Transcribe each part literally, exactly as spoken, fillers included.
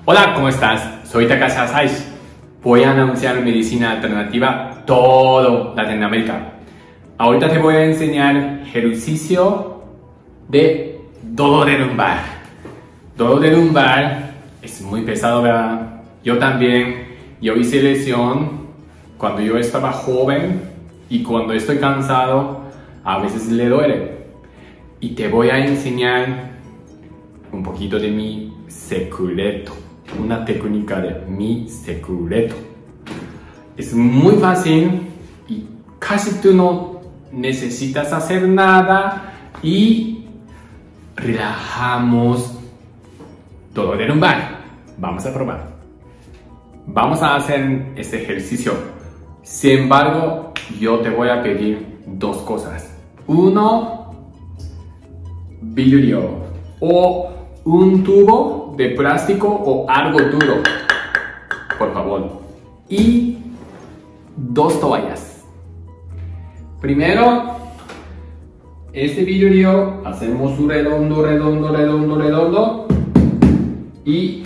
Hola, ¿cómo estás? Soy Takashi Asaishi. Voy a anunciar medicina alternativa todo Latinoamérica. Ahorita te voy a enseñar ejercicio de dolor de lumbar. Dolor de lumbar es muy pesado, ¿verdad? Yo también, yo hice lesión cuando yo estaba joven y cuando estoy cansado a veces le duele. Y te voy a enseñar un poquito de mi secreto. Una técnica de mi secreto. Es muy fácil y casi tú no necesitas hacer nada y relajamos dolor de lumbar. Vamos a probar. Vamos a hacer este ejercicio. Sin embargo, yo te voy a pedir dos cosas. Uno, vidrio o un tubo de plástico o algo duro, por favor, y dos toallas. Primero, este vidrio hacemos un redondo, redondo, redondo, redondo y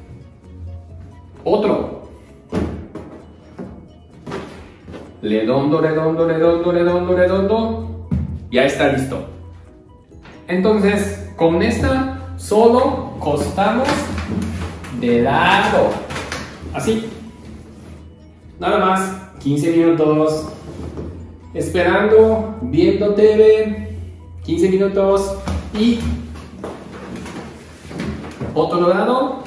otro redondo, redondo, redondo, redondo, redondo. Ya está listo. Entonces, con esta solo costamos de lado, así, nada más, quince minutos, esperando, viendo T V, quince minutos y otro lado,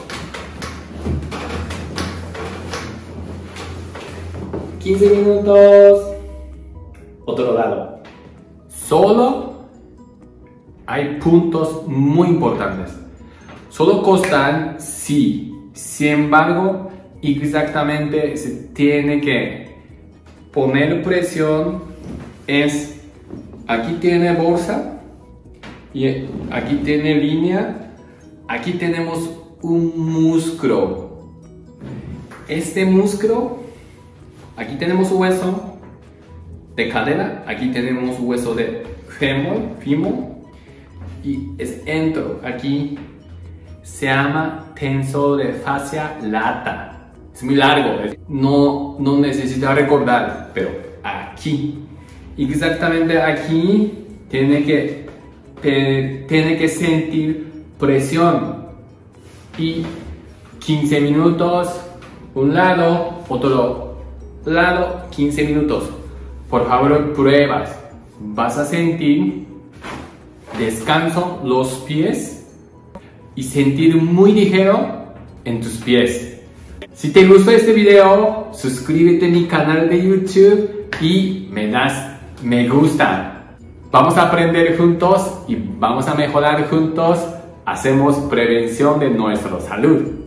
quince minutos, otro lado. Solo hay puntos muy importantes. Solo costan, sí. Sin embargo, exactamente se tiene que poner presión. Es, aquí tiene bolsa y aquí tiene línea. Aquí tenemos un músculo. Este músculo, aquí tenemos hueso de cadera, aquí tenemos hueso de fémur, fémur. Y es entro, aquí se llama tensor de fascia lata. Es muy largo, no, no necesita recordar, pero aquí, exactamente aquí, tiene que, te, tiene que sentir presión. Y quince minutos, un lado, otro lado, quince minutos. Por favor, pruebas. Vas a sentir descanso los pies y sentir muy ligero en tus pies. Si te gustó este video, suscríbete a mi canal de YouTube y me das me gusta. Vamos a aprender juntos y vamos a mejorar juntos. Hacemos prevención de nuestra salud.